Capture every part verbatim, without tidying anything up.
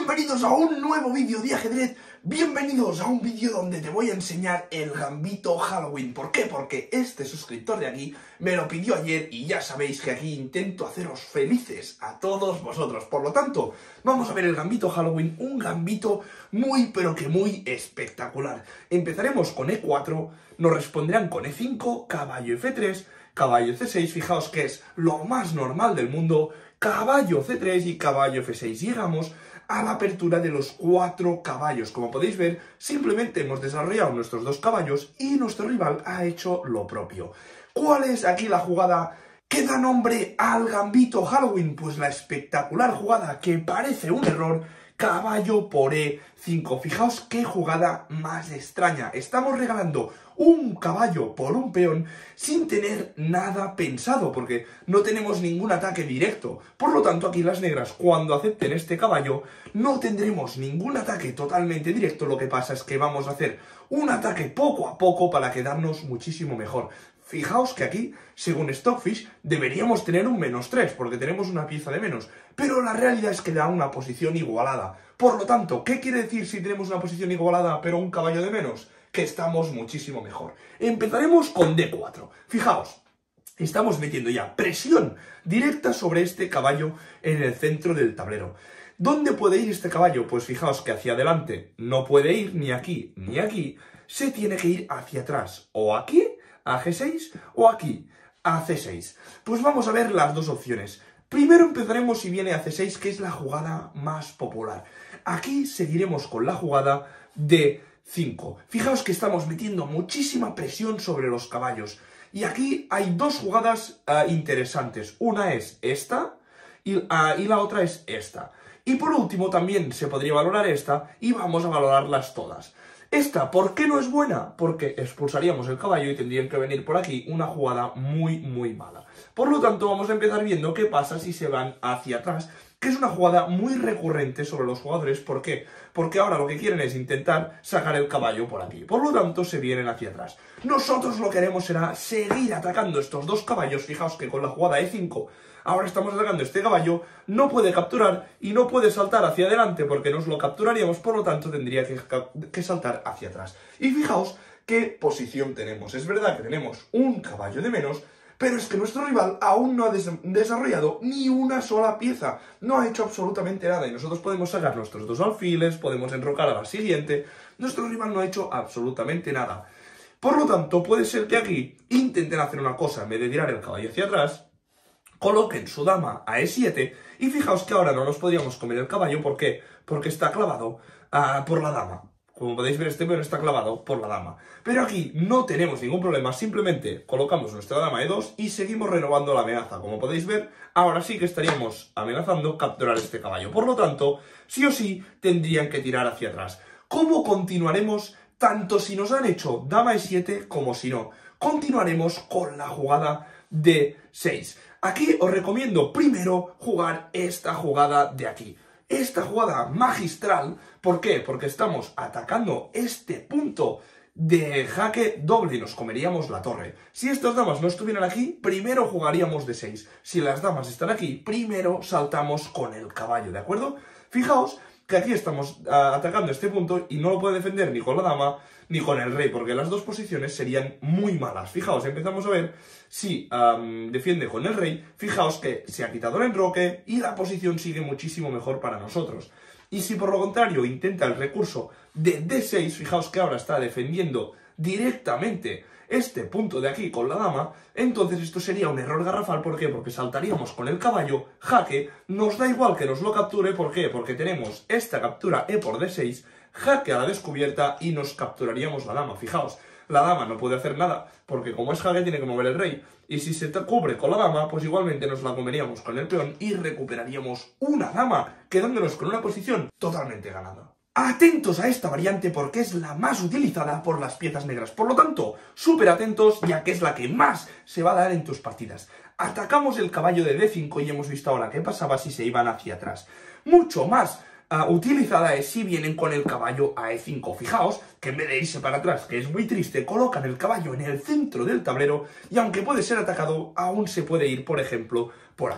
Bienvenidos a un nuevo vídeo de ajedrez, bienvenidos a un vídeo donde te voy a enseñar el gambito Halloween. ¿Por qué? Porque este suscriptor de aquí me lo pidió ayer y ya sabéis que aquí intento haceros felices a todos vosotros. Por lo tanto, vamos a ver el gambito Halloween, un gambito muy pero que muy espectacular. Empezaremos con e cuatro, nos responderán con e cinco, caballo efe tres, caballo ce seis, fijaos que es lo más normal del mundo, caballo ce tres y caballo efe seis. Llegamos a la apertura de los cuatro caballos. Como podéis ver, simplemente hemos desarrollado nuestros dos caballos y nuestro rival ha hecho lo propio. ¿Cuál es aquí la jugada que da nombre al gambito Halloween? Pues la espectacular jugada que parece un error, caballo por e cinco. Fijaos qué jugada más extraña. Estamos regalando un caballo por un peón sin tener nada pensado, porque no tenemos ningún ataque directo. Por lo tanto, aquí las negras, cuando acepten este caballo, no tendremos ningún ataque totalmente directo. Lo que pasa es que vamos a hacer un ataque poco a poco para quedarnos muchísimo mejor. Fijaos que aquí, según Stockfish, deberíamos tener un menos tres, porque tenemos una pieza de menos. Pero la realidad es que da una posición igualada. Por lo tanto, ¿qué quiere decir si tenemos una posición igualada pero un caballo de menos? Que estamos muchísimo mejor. Empezaremos con de cuatro. Fijaos, estamos metiendo ya presión directa sobre este caballo en el centro del tablero. ¿Dónde puede ir este caballo? Pues fijaos que hacia adelante no puede ir ni aquí ni aquí. Se tiene que ir hacia atrás, o aquí, a ge seis, o aquí, a ce seis. Pues vamos a ver las dos opciones. Primero empezaremos si viene a ce seis, que es la jugada más popular. Aquí seguiremos con la jugada de cinco. Fijaos que estamos metiendo muchísima presión sobre los caballos. Y aquí hay dos jugadas uh, interesantes. Una es esta y, uh, y la otra es esta. Y por último también se podría valorar esta y vamos a valorarlas todas. Esta, ¿por qué no es buena? Porque expulsaríamos el caballo y tendrían que venir por aquí una jugada muy, muy mala. Por lo tanto, vamos a empezar viendo qué pasa si se van hacia atrás, que es una jugada muy recurrente sobre los jugadores. ¿Por qué? Porque ahora lo que quieren es intentar sacar el caballo por aquí. Por lo tanto, se vienen hacia atrás. Nosotros lo que haremos será seguir atacando estos dos caballos. Fijaos que con la jugada e cinco, ahora estamos atacando este caballo, no puede capturar y no puede saltar hacia adelante porque nos lo capturaríamos, por lo tanto tendría que, que saltar hacia atrás. Y fijaos qué posición tenemos. Es verdad que tenemos un caballo de menos, pero es que nuestro rival aún no ha des desarrollado ni una sola pieza. No ha hecho absolutamente nada y nosotros podemos sacar nuestros dos alfiles, podemos enrocar a la siguiente. Nuestro rival no ha hecho absolutamente nada. Por lo tanto, puede ser que aquí intenten hacer una cosa. En vez de tirar el caballo hacia atrás, coloquen su dama a e siete y fijaos que ahora no nos podríamos comer el caballo. ¿Por qué? Porque está clavado uh, por la dama. Como podéis ver, este peón está clavado por la dama. Pero aquí no tenemos ningún problema, simplemente colocamos nuestra dama e dos y seguimos renovando la amenaza. Como podéis ver, ahora sí que estaríamos amenazando capturar este caballo. Por lo tanto, sí o sí tendrían que tirar hacia atrás. ¿Cómo continuaremos tanto si nos han hecho dama e siete como si no? Continuaremos con la jugada de seis. Aquí os recomiendo primero jugar esta jugada de aquí. Esta jugada magistral, ¿por qué? Porque estamos atacando este punto de jaque doble y nos comeríamos la torre. Si estas damas no estuvieran aquí, primero jugaríamos de seis. Si las damas están aquí, primero saltamos con el caballo, ¿de acuerdo? Fijaos que aquí estamos uh, atacando este punto y no lo puede defender ni con la dama ni con el rey, porque las dos posiciones serían muy malas. Fijaos, empezamos a ver si um, defiende con el rey. Fijaos que se ha quitado el enroque y la posición sigue muchísimo mejor para nosotros. Y si por lo contrario intenta el recurso de de seis, fijaos que ahora está defendiendo directamente este punto de aquí con la dama, entonces esto sería un error garrafal. ¿Por qué? Porque saltaríamos con el caballo, jaque, nos da igual que nos lo capture. ¿Por qué? Porque tenemos esta captura e por de seis, jaque a la descubierta y nos capturaríamos la dama. Fijaos, la dama no puede hacer nada porque como es jaque tiene que mover el rey. Y si se cubre con la dama, pues igualmente nos la comeríamos con el peón y recuperaríamos una dama, quedándonos con una posición totalmente ganada. Atentos a esta variante porque es la más utilizada por las piezas negras. Por lo tanto, súper atentos ya que es la que más se va a dar en tus partidas. Atacamos el caballo de de cinco y hemos visto ahora qué pasaba si se iban hacia atrás. Mucho más uh, utilizada es si vienen con el caballo a e cinco. Fijaos que en vez de irse para atrás, que es muy triste, colocan el caballo en el centro del tablero y aunque puede ser atacado, aún se puede ir, por ejemplo, por aquí.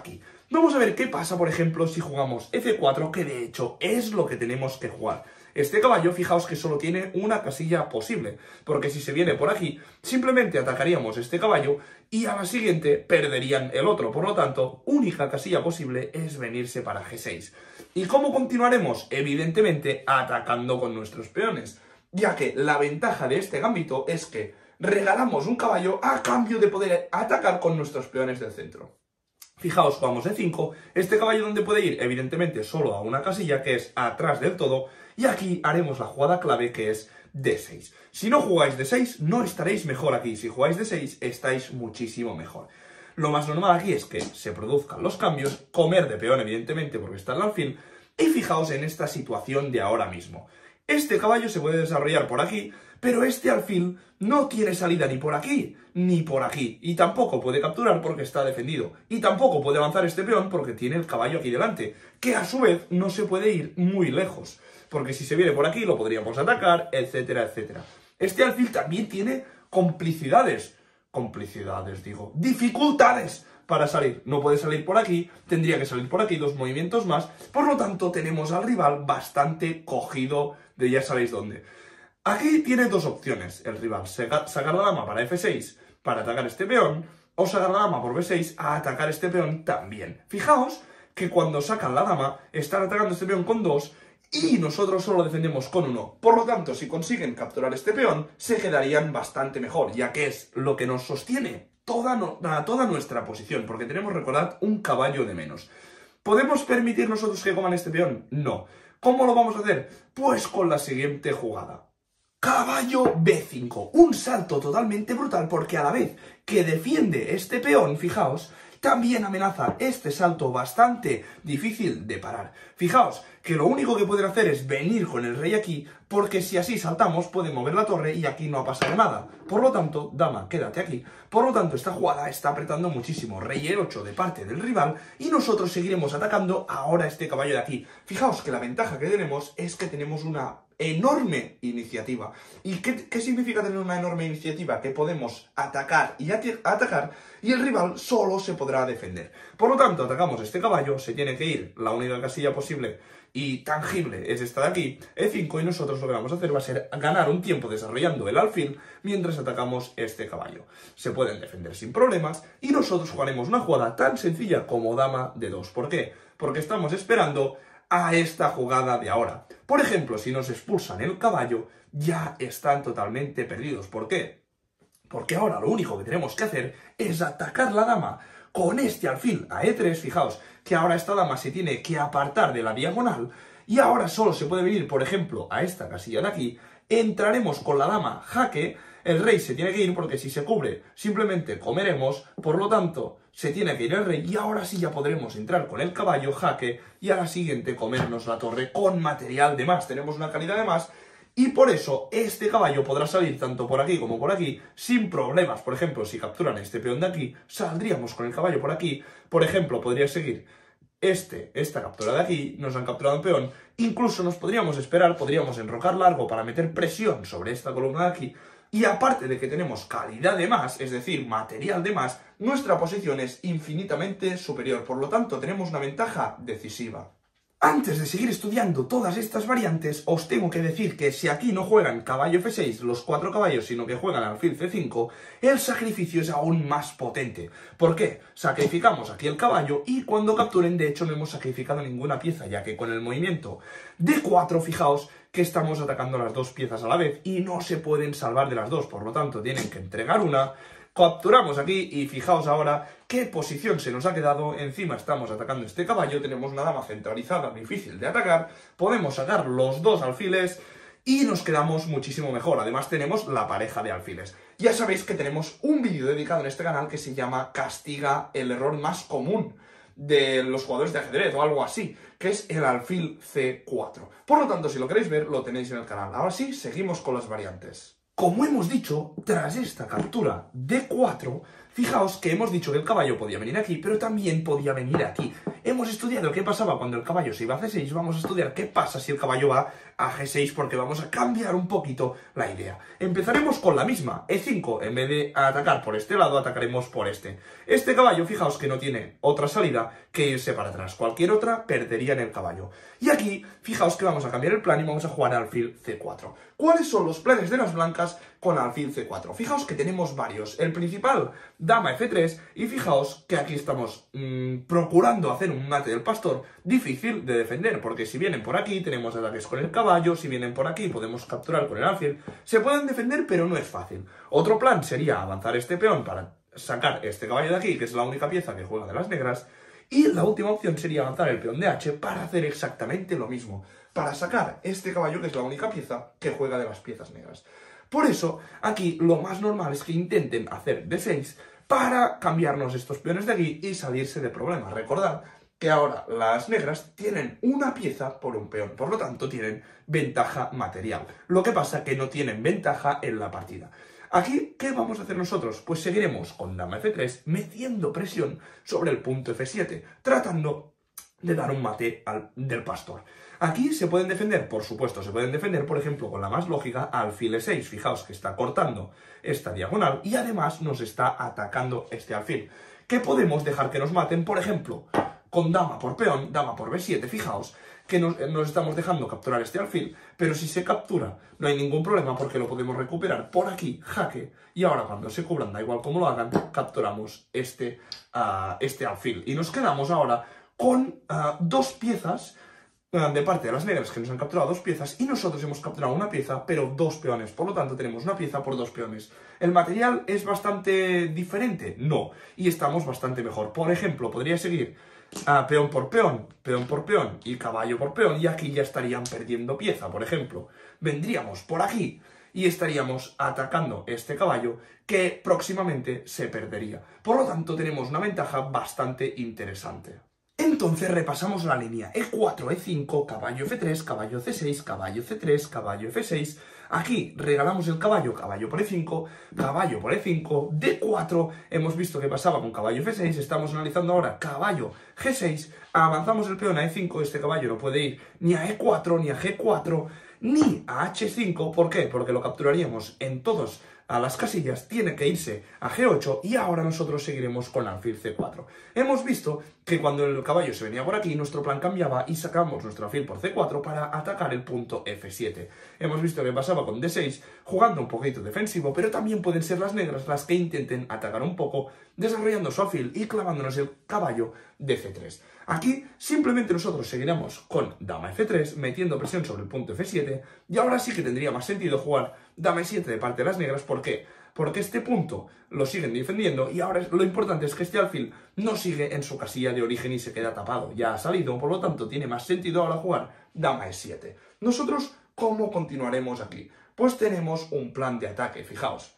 Vamos a ver qué pasa, por ejemplo, si jugamos efe cuatro, que de hecho es lo que tenemos que jugar. Este caballo, fijaos que solo tiene una casilla posible, porque si se viene por aquí, simplemente atacaríamos este caballo y a la siguiente perderían el otro. Por lo tanto, única casilla posible es venirse para ge seis. ¿Y cómo continuaremos? Evidentemente, atacando con nuestros peones, ya que la ventaja de este gambito es que regalamos un caballo a cambio de poder atacar con nuestros peones del centro. Fijaos, jugamos de cinco, este caballo donde puede ir, evidentemente solo a una casilla, que es atrás del todo, y aquí haremos la jugada clave, que es de seis. Si no jugáis de seis, no estaréis mejor aquí. Si jugáis de seis, estáis muchísimo mejor. Lo más normal aquí es que se produzcan los cambios, comer de peón, evidentemente, porque está el alfil, y fijaos en esta situación de ahora mismo. Este caballo se puede desarrollar por aquí, pero este alfil no tiene salida ni por aquí, ni por aquí. Y tampoco puede capturar porque está defendido. Y tampoco puede avanzar este peón porque tiene el caballo aquí delante, que a su vez no se puede ir muy lejos. Porque si se viene por aquí lo podríamos atacar, etcétera, etcétera. Este alfil también tiene complicidades. Complicidades, digo. Dificultades para salir. No puede salir por aquí, tendría que salir por aquí, dos movimientos más. Por lo tanto, tenemos al rival bastante cogido de ya sabéis dónde. Aquí tiene dos opciones el rival. Sacar la dama para efe seis para atacar este peón, o sacar la dama por be seis a atacar este peón también. Fijaos que cuando sacan la dama, están atacando este peón con dos y nosotros solo defendemos con uno. Por lo tanto, si consiguen capturar este peón, se quedarían bastante mejor, ya que es lo que nos sostiene toda, no, toda nuestra posición, porque tenemos, recordad, un caballo de menos. ¿Podemos permitir nosotros que coman este peón? No. ¿Cómo lo vamos a hacer? Pues con la siguiente jugada. Caballo be cinco, un salto totalmente brutal porque a la vez que defiende este peón, fijaos, también amenaza este salto bastante difícil de parar. Fijaos que lo único que pueden hacer es venir con el rey aquí, porque si así saltamos puede mover la torre y aquí no ha pasado nada. Por lo tanto, dama, quédate aquí. Por lo tanto, esta jugada está apretando muchísimo. Rey e ocho de parte del rival y nosotros seguiremos atacando ahora este caballo de aquí. Fijaos que la ventaja que tenemos es que tenemos una enorme iniciativa. ¿Y qué, qué significa tener una enorme iniciativa? Que podemos atacar y atacar y el rival solo se podrá defender. Por lo tanto, atacamos este caballo, se tiene que ir, la única casilla posible y tangible es esta de aquí, e cinco, y nosotros lo que vamos a hacer va a ser ganar un tiempo desarrollando el alfil mientras atacamos este caballo. Se pueden defender sin problemas y nosotros jugaremos una jugada tan sencilla como dama de dos. ¿Por qué? Porque estamos esperando a esta jugada de ahora. Por ejemplo, si nos expulsan el caballo, ya están totalmente perdidos. ¿Por qué? Porque ahora lo único que tenemos que hacer es atacar la dama con este alfil a e tres. Fijaos que ahora esta dama se tiene que apartar de la diagonal y ahora solo se puede venir, por ejemplo, a esta casilla de aquí. Entraremos con la dama jaque, el rey se tiene que ir porque si se cubre simplemente comeremos, por lo tanto se tiene que ir el rey y ahora sí ya podremos entrar con el caballo jaque y a la siguiente comernos la torre con material de más. Tenemos una calidad de más y por eso este caballo podrá salir tanto por aquí como por aquí sin problemas. Por ejemplo, si capturan este peón de aquí, saldríamos con el caballo por aquí. Por ejemplo, podría seguir este, esta captura de aquí, nos han capturado un peón, incluso nos podríamos esperar, podríamos enrocar largo para meter presión sobre esta columna de aquí. Y aparte de que tenemos calidad de más, es decir, material de más, nuestra posición es infinitamente superior. Por lo tanto, tenemos una ventaja decisiva. Antes de seguir estudiando todas estas variantes, os tengo que decir que si aquí no juegan caballo efe seis, los cuatro caballos, sino que juegan alfil ce cinco, el sacrificio es aún más potente. ¿Por qué? Sacrificamos aquí el caballo y cuando capturen, de hecho, no hemos sacrificado ninguna pieza, ya que con el movimiento de cuatro, fijaos que estamos atacando las dos piezas a la vez y no se pueden salvar de las dos, por lo tanto tienen que entregar una. Capturamos aquí y fijaos ahora qué posición se nos ha quedado. Encima estamos atacando este caballo, tenemos una dama centralizada difícil de atacar, podemos sacar los dos alfiles y nos quedamos muchísimo mejor. Además tenemos la pareja de alfiles. Ya sabéis que tenemos un vídeo dedicado en este canal que se llama Castiga el error más común de los jugadores de ajedrez o algo así, que es el alfil ce cuatro. Por lo tanto, si lo queréis ver, lo tenéis en el canal. Ahora sí, seguimos con las variantes. Como hemos dicho, tras esta captura de cuatro, fijaos que hemos dicho que el caballo podía venir aquí, pero también podía venir aquí. Hemos estudiado qué pasaba cuando el caballo se iba a ce seis, vamos a estudiar qué pasa si el caballo va a ge seis, porque vamos a cambiar un poquito la idea. Empezaremos con la misma, e cinco, en vez de atacar por este lado, atacaremos por este. Este caballo, fijaos que no tiene otra salida que irse para atrás, cualquier otra perdería en el caballo. Y aquí, fijaos que vamos a cambiar el plan y vamos a jugar alfil ce cuatro. ¿Cuáles son los planes de las blancas con alfil ce cuatro? Fijaos que tenemos varios. El principal, dama efe tres, y fijaos que aquí estamos mmm, procurando hacer un mate del pastor difícil de defender, porque si vienen por aquí tenemos ataques con el caballo, si vienen por aquí podemos capturar con el alfil. Se pueden defender, pero no es fácil. Otro plan sería avanzar este peón para sacar este caballo de aquí, que es la única pieza que juega de las negras. Y la última opción sería avanzar el peón de hache para hacer exactamente lo mismo, para sacar este caballo que es la única pieza que juega de las piezas negras. Por eso, aquí lo más normal es que intenten hacer de seis para cambiarnos estos peones de aquí y salirse de problemas. Recordad que ahora las negras tienen una pieza por un peón, por lo tanto tienen ventaja material. Lo que pasa es que no tienen ventaja en la partida. Aquí, ¿qué vamos a hacer nosotros? Pues seguiremos con dama efe tres metiendo presión sobre el punto efe siete, tratando de dar un mate al, del pastor. Aquí se pueden defender, por supuesto, se pueden defender, por ejemplo, con la más lógica, alfil e seis. Fijaos que está cortando esta diagonal y además nos está atacando este alfil. ¿Qué podemos dejar que nos maten? Por ejemplo, con dama por peón, dama por be siete, fijaos que nos, nos estamos dejando capturar este alfil, pero si se captura no hay ningún problema porque lo podemos recuperar por aquí, jaque, y ahora cuando se cubran, da igual cómo lo hagan, capturamos este, uh, este alfil. Y nos quedamos ahora con uh, dos piezas uh, de parte de las negras que nos han capturado dos piezas y nosotros hemos capturado una pieza, pero dos peones. Por lo tanto, tenemos una pieza por dos peones. ¿El material es bastante diferente? No. Y estamos bastante mejor. Por ejemplo, podría seguir uh, peón por peón, peón por peón y caballo por peón y aquí ya estarían perdiendo pieza. Por ejemplo, vendríamos por aquí y estaríamos atacando este caballo que próximamente se perdería. Por lo tanto, tenemos una ventaja bastante interesante. Entonces repasamos la línea e cuatro, e cinco, caballo efe tres, caballo ce seis, caballo ce tres, caballo efe seis. Aquí regalamos el caballo, caballo por e cinco, caballo por e cinco, de cuatro. Hemos visto qué pasaba con caballo efe seis, estamos analizando ahora caballo ge seis. Avanzamos el peón a e cinco, este caballo no puede ir ni a e cuatro, ni a ge cuatro, ni a hache cinco. ¿Por qué? Porque lo capturaríamos en todos a las casillas, tiene que irse a ge ocho y ahora nosotros seguiremos con alfil ce cuatro. Hemos visto que cuando el caballo se venía por aquí, nuestro plan cambiaba y sacamos nuestro alfil por ce cuatro para atacar el punto efe siete. Hemos visto que pasaba con de seis, jugando un poquito defensivo, pero también pueden ser las negras las que intenten atacar un poco, desarrollando su alfil y clavándonos el caballo de ce tres. Aquí simplemente nosotros seguiremos con dama efe tres, metiendo presión sobre el punto efe siete, y ahora sí que tendría más sentido jugar dama e siete de parte de las negras. ¿Por qué? Porque este punto lo siguen defendiendo y ahora lo importante es que este alfil no sigue en su casilla de origen y se queda tapado. Ya ha salido, por lo tanto tiene más sentido ahora jugar dama e siete. Nosotros, ¿cómo continuaremos aquí? Pues tenemos un plan de ataque, fijaos.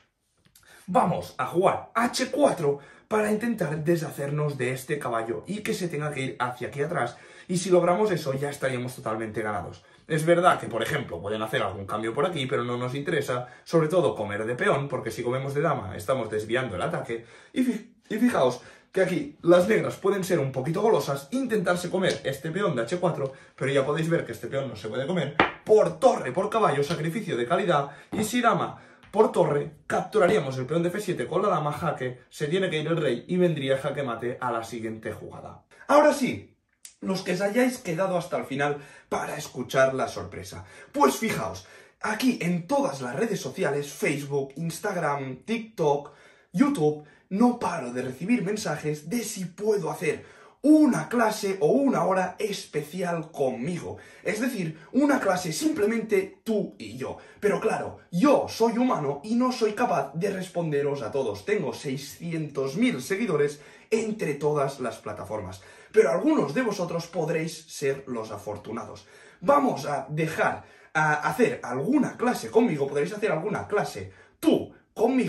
Vamos a jugar hache cuatro para intentar deshacernos de este caballo y que se tenga que ir hacia aquí atrás. Y si logramos eso, ya estaríamos totalmente ganados. Es verdad que, por ejemplo, pueden hacer algún cambio por aquí, pero no nos interesa, sobre todo comer de peón, porque si comemos de dama estamos desviando el ataque. Y, fi y fijaos que aquí las negras pueden ser un poquito golosas, intentarse comer este peón de hache cuatro, pero ya podéis ver que este peón no se puede comer por torre, por caballo, sacrificio de calidad, y si dama por torre, capturaríamos el peón de efe siete con la dama, jaque, se tiene que ir el rey y vendría jaque mate a la siguiente jugada. Ahora sí, los que os hayáis quedado hasta el final para escuchar la sorpresa. Pues fijaos, aquí en todas las redes sociales, Facebook, Instagram, TikTok, YouTube, no paro de recibir mensajes de si puedo hacer una clase o una hora especial conmigo. Es decir, una clase simplemente tú y yo. Pero claro, yo soy humano y no soy capaz de responderos a todos. Tengo seiscientos mil seguidores entre todas las plataformas. Pero algunos de vosotros podréis ser los afortunados. Vamos a dejar a hacer alguna clase conmigo, podréis hacer alguna clase tú conmigo,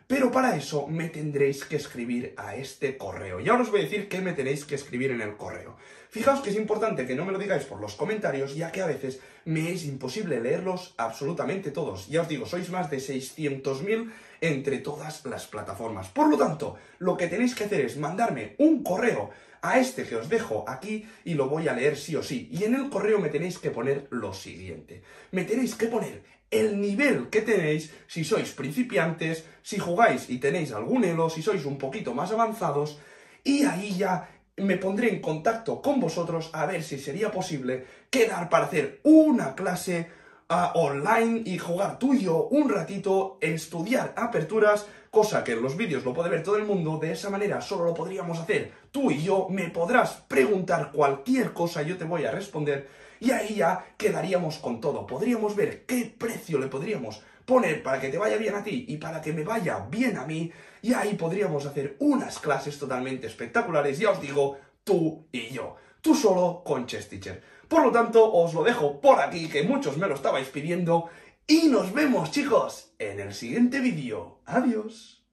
Pero para eso me tendréis que escribir a este correo. Y ahora os voy a decir qué me tenéis que escribir en el correo. Fijaos que es importante que no me lo digáis por los comentarios, ya que a veces me es imposible leerlos absolutamente todos. Ya os digo, sois más de seiscientos mil entre todas las plataformas. Por lo tanto, lo que tenéis que hacer es mandarme un correo a este que os dejo aquí y lo voy a leer sí o sí. Y en el correo me tenéis que poner lo siguiente. Me tenéis que poner el nivel que tenéis, si sois principiantes, si jugáis y tenéis algún elo, si sois un poquito más avanzados, y ahí ya me pondré en contacto con vosotros a ver si sería posible quedar para hacer una clase uh, online y jugar tú y yo un ratito, estudiar aperturas, cosa que en los vídeos lo puede ver todo el mundo. De esa manera solo lo podríamos hacer tú y yo, me podrás preguntar cualquier cosa, yo te voy a responder. Y ahí ya quedaríamos con todo. Podríamos ver qué precio le podríamos poner para que te vaya bien a ti y para que me vaya bien a mí. Y ahí podríamos hacer unas clases totalmente espectaculares. Ya os digo, tú y yo. Tú solo con Chess Teacher. Por lo tanto, os lo dejo por aquí, que muchos me lo estabais pidiendo. Y nos vemos, chicos, en el siguiente vídeo. Adiós.